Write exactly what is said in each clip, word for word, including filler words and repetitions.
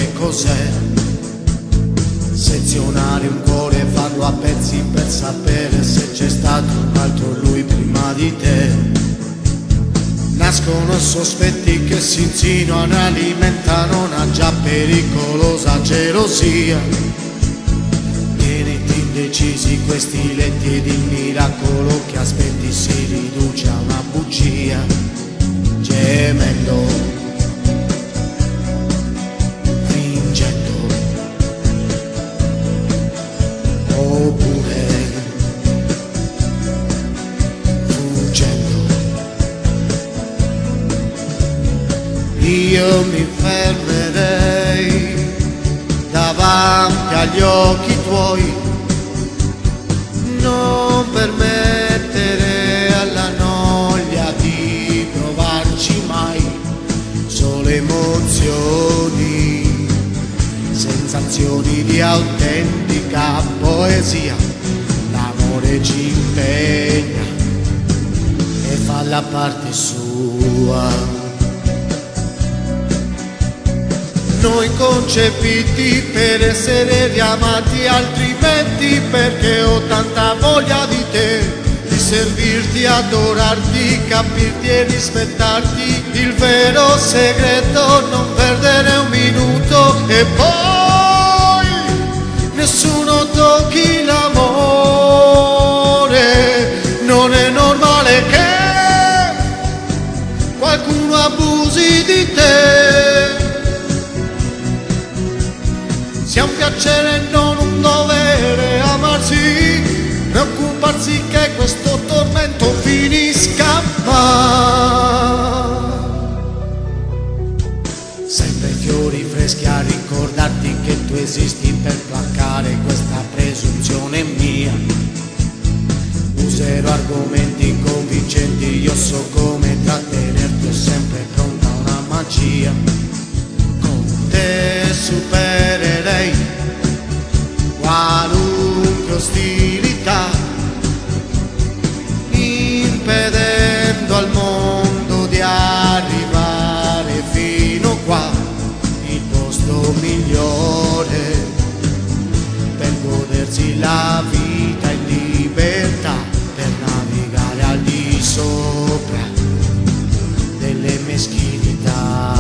che cos'è sezionare un cuore e farlo a pezzi per sapere se c'è stato un altro lui prima di te. Nascono sospetti che si insinuano, alimentano una già pericolosa gelosia. Tieniti indecisi questi letti ed il miracolo che aspetti si riduce a una bugia, gemendo, oppure fuggendo. Io mi fermerei davanti agli occhi tuoi, non permettere alla noia di provarci mai. Solo emozioni, sensazioni di autentica poesia. L'amore ci impegna e fa la parte sua. Noi concepiti per essere riamati, altrimenti perché ho tanta voglia di te, di servirti, adorarti, capirti e rispettarti. Il vero segreto, non perdere un minuto e poi nessuno tocchi l'amore. Non è normale che qualcuno abusi di te. Sia un piacere e non un dovere amarsi, preoccuparsi che questo tormento finisca mai. Sempre fiori freschi a ricordarti che tu esisti per placare questa presunzione mia. Userò argomenti convincenti, io so come trattenerti, ho sempre pronta una magia. Con te supererei qualunque ostilità, impedendo al mondo di arrivare fino qua. Il posto migliore per godersi la vita in libertà, per navigare al di sopra delle meschinità.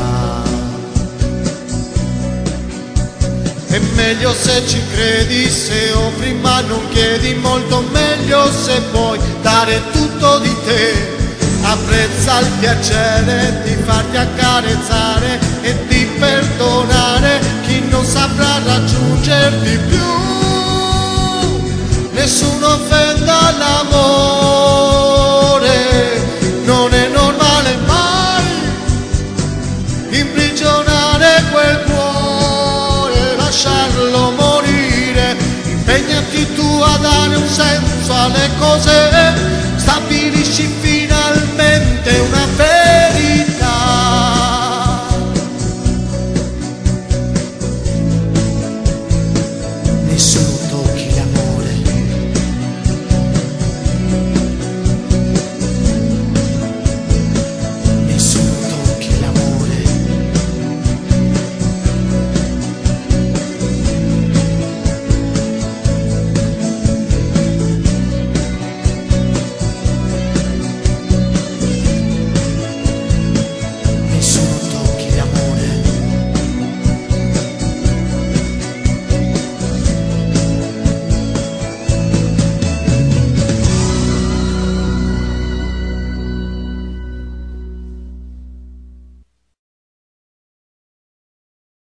È meglio se ci credi, se offri ma non chiedi, molto meglio se puoi dare tutto di te. Apprezza il piacere di farti accarezzare e di perdonare chi non saprà raggiungerti più. Nessuno offenda l'amore, non è normale mai imprigionare quel cuore, lasciarlo morire. Impegnati tu a dare un senso alle cose, stabilisci finalmente una verità. Nessuno